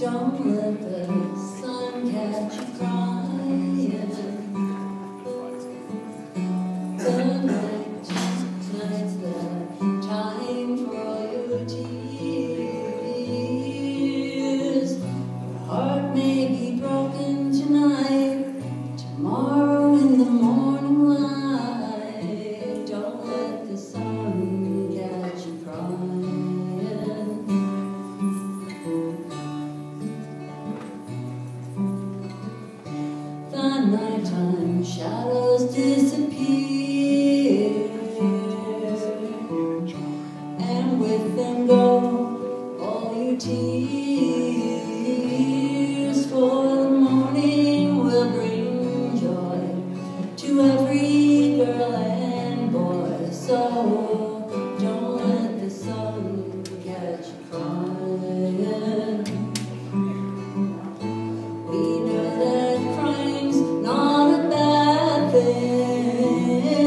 Don't let the sun catch you crying. Tonight's the time for your tears. Your heart may be broken tonight, tomorrow in the morning light. Don't let the sun catch you crying. The nighttime shadows disappear, and with them go all your tears. For the morning will bring joy to every girl and boy. So don't let the sun catch you crying. We know that crime's not a bad thing.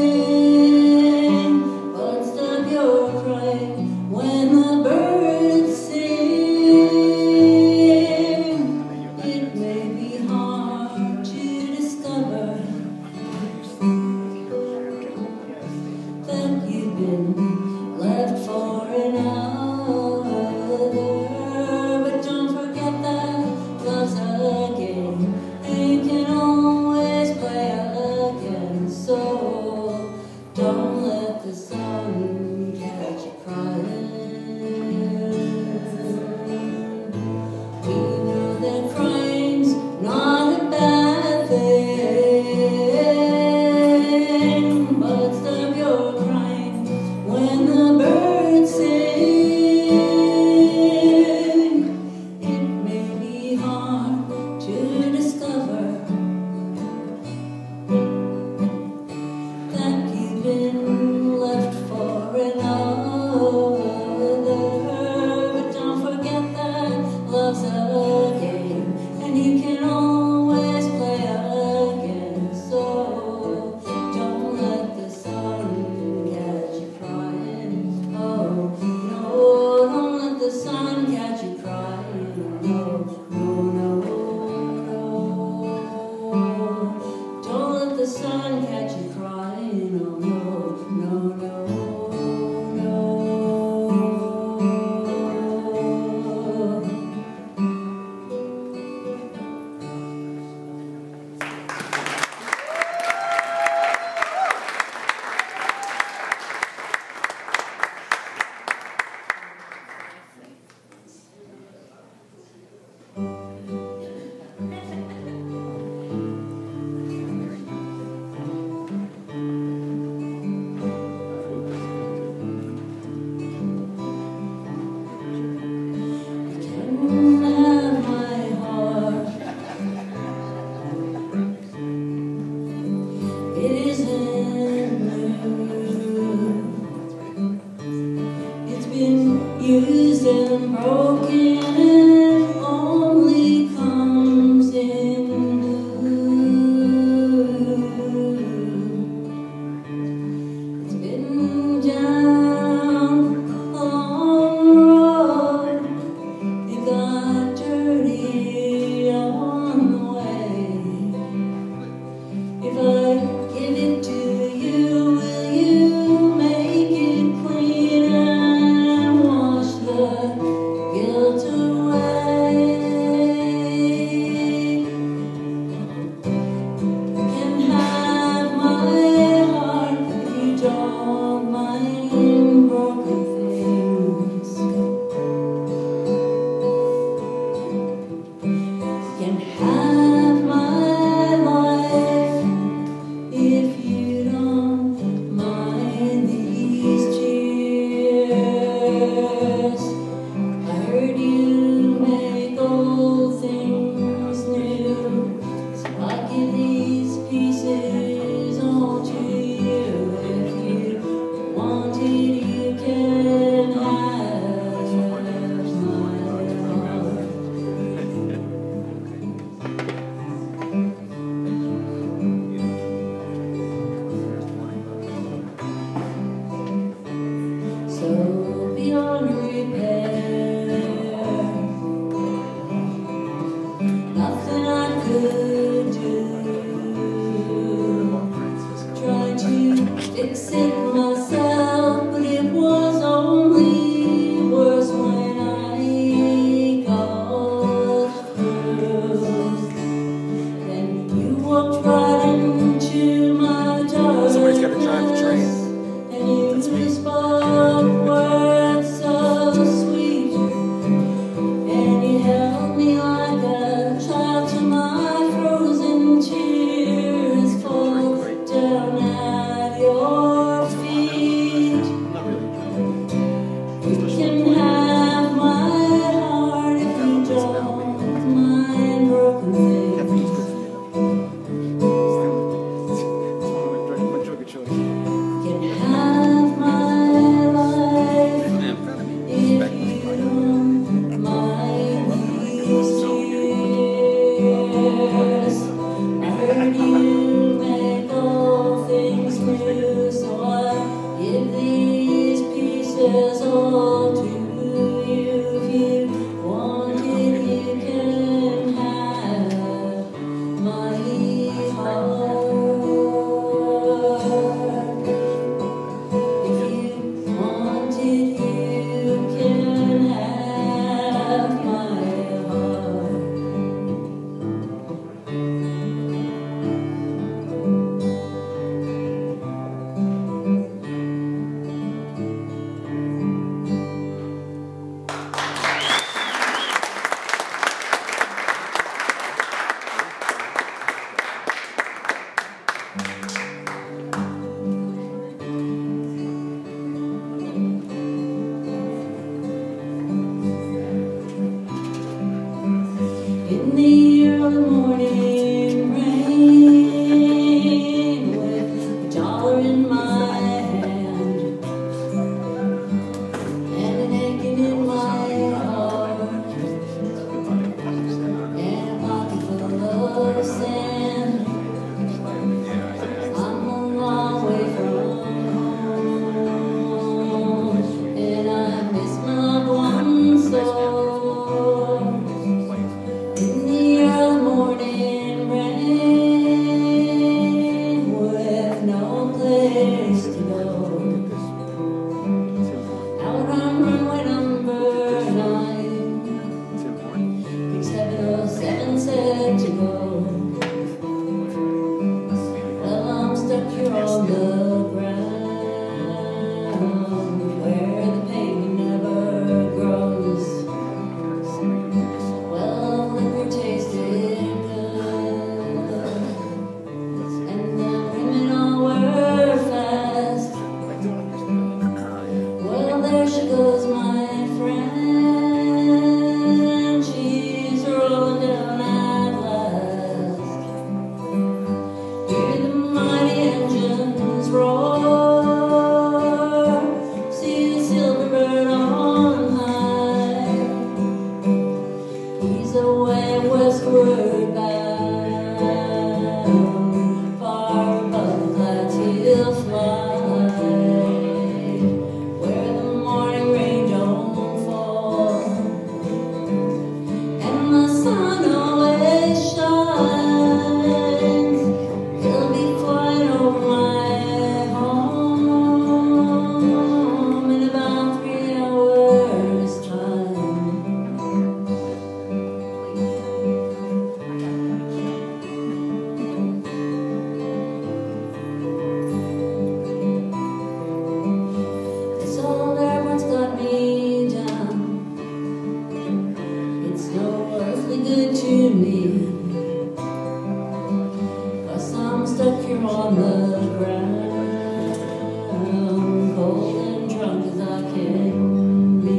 stuck here on the ground, cold and drunk as I can be.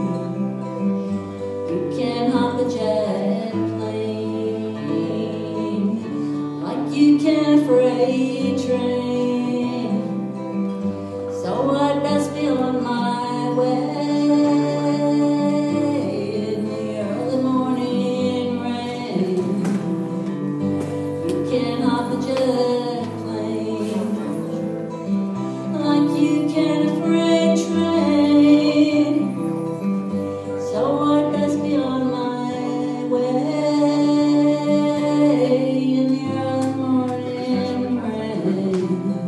You can hop a jet plane like you can a freight train. So I'd best be on my way in the early morning rain. You can hop a jet plane like you can a freight train. So I'd best be on my way in the early morning rain.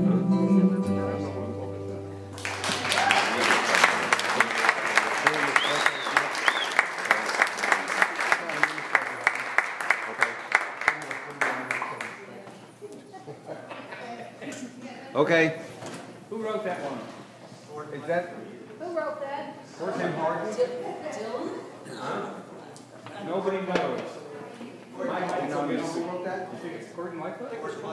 Okay. Who wrote that one? Is that Who wrote that? Horse and Harden? Dylan? Nobody knows. Mike, You know who wrote that? you think it's Gordon Lightfoot?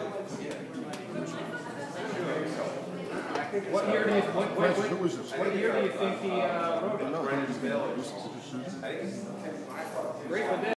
What year do you what year do you think he wrote it? Grateful Dead.